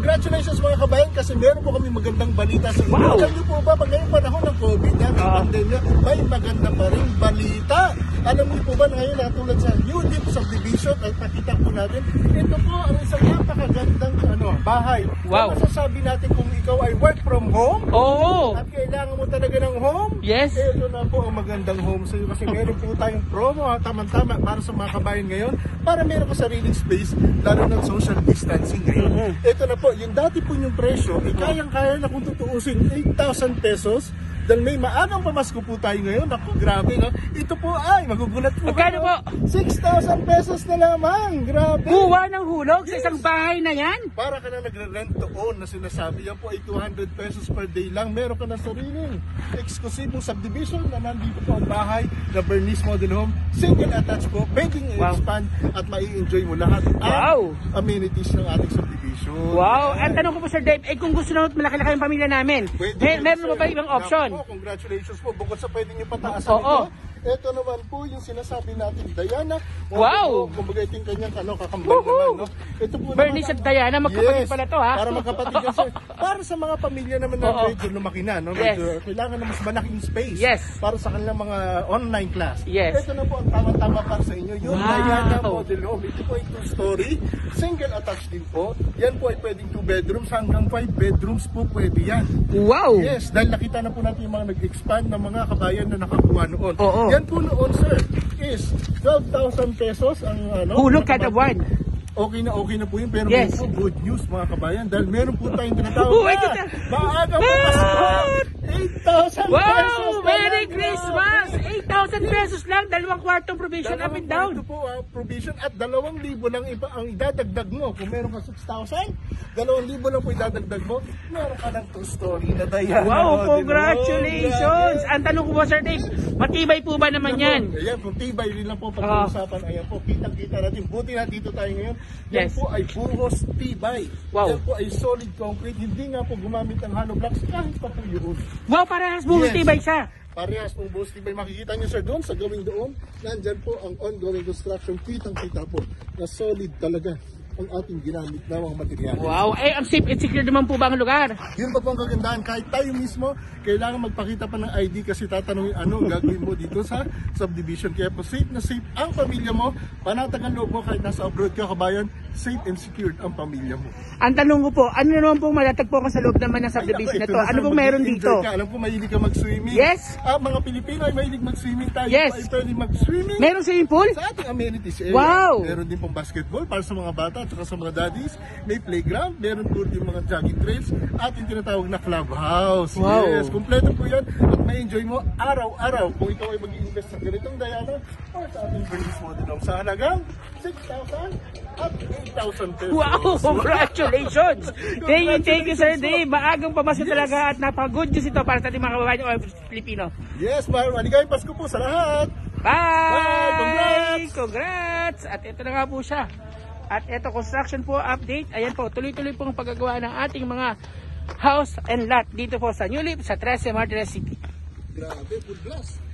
congratulations mga kabayan kasi meron po kami magandang balita sa inyo. Alam niyo po ba, pag ngayong panahon ng COVID na, pandemya, may maganda pa rin balita. Alam niyo po ba na ngayon natulad sa New Deep Subdivision at nakita po natin, ito po ang isang napakagandang bahay. Wow. Kung masasabi natin kung ikaw ay work from home, at kailangan mo talaga ng home, yes, ito na po ang magandang home sa iyo kasi meron po tayong promo tamang-tama para sa mga kabayan ngayon para meron ko sariling space lalo ng social distancing ngayon. Ito na po, yung dati po yung presyo, kayang-kaya na kung tutuusin 8,000 pesos. Dahil may maagang pamasko po tayo ngayon. Ako, grabe, no? Ito po ay, magugulat po. Magkano po? 6,000 pesos na lamang. Grabe. Kuha ng hulog sa isang bahay na yan? Para ka na nagre-rent to own na sinasabi. Yan po ay 200 pesos per day lang. Meron ka na sariling eksklusibong subdivision na nandito po ang bahay na Bernice Model Home. Single attached po. Pwedeng i-expand at mai-enjoy mo lahat ang amenities ng ating subdivision. Wow. Ang tanong ko po, Sir Dave, kung gusto naman malaki-laki yung pamilya namin, meron mo ba ibang option? Congratulations po. Bukod sa pwede nyo pataasan ito, ito naman po yung sinasabi natin, Diana. Wow! Kumbaga ito yung kanyang kakambal naman. No? Ito po Bernice at Diana, magkapatid pala to ha? Para magkapatid yan. Para sa mga pamilya naman na medyo lumaki na, no? Medyo kailangan na mas malaking space para sa kanilang mga online class. Ito na po ang tama-tama para sa inyo. Yung Diana Model Home. Ito po ay 2-story. Single attached din po. Yan po ay pwedeng 2 bedrooms hanggang 5 bedrooms po pwede yan. Wow! Yes, dahil nakita na po natin yung mga nag-expand ng mga kabayan na nakakuha noon. Yan po noon, sir, is 12,000 pesos ang hulog kada buwan. Okay na po yun, pero meron po good news mga kabayan dahil meron po tayong tinatawag na maagang pamasko 8,000 pesos. Wow! Merry Christmas! 8,000 pesos lang, 2 kwartong provision up and down. Ito po provision at 2,000 lang iba ang idadagdag mo. Kung meron ka 6,000, 2,000 lang po idadagdag mo. Meron ka ng 2-story na Diana. Wow! Congratulations! Ang tanong ko po, Sir Dave, matibay po ba naman yan? Ayan, kung tibay rin lang po pag-uusapan. Ayan po, kitang-kita natin. Buti na dito tayo ngayon. Yan po ay buhos tibay. Yan po ay solid concrete. Hindi nga po gumamit ng hollow blocks kahit pa po yun. Wow, parehas buhos tibay siya. Parehas pong buhos tibay. Makikita nyo sir doon sa gawing doon. Nandyan po ang ongoing construction. Kitang-kita po na solid talaga ang ating ginamit na mga materyales. Wow, ang safe and secure naman po ba ang lugar? Yun pa po ang kagandahan. Kahit tayo mismo, kailangan magpakita pa ng ID kasi tatanungin ano gagawin mo dito sa subdivision. Kaya po safe na safe ang pamilya mo. Panatag ang loob mo kahit nasa abroad ka kabayan, safe and secured ang pamilya mo. Ang tanong ko po, ano naman pong matatagpo ka sa loob naman ng subdivision na to? Ano pong meron dito? Alam ko mahilig ka mag-swimming. Yes. Mga Pilipino ay mahilig mag-swimming. Tayo ay pwede mag-swimming. Meron swimming pool? Sa ating amenities area. Wow. Meron din pong basketball para sa mga bata at sa mga daddies. May playground. Meron po din mga jogging trails at yung tinatawag na clubhouse. Wow. Yes. Kompleto po yan at may-enjoy mo araw-araw kung ikaw ay mag-i-invest sa ganitong Diana or sa ating Bernice Model Home sa halagang 6,000 at 8,000 pesos. Wow! Congratulations! Thank you, Sir Dave. Maagang pamasko talaga at napaka-good news ito para sa ating mga kababayan o Pilipino. Yes, maligayang Pasko po sa lahat. Bye! Congrats! At ito na nga po siya. At ito, construction po update. Ayan po, tuloy-tuloy pong paggagawa ng ating mga house and lot dito po sa New Leaf, sa 13 Martires City. Grabe, full blast.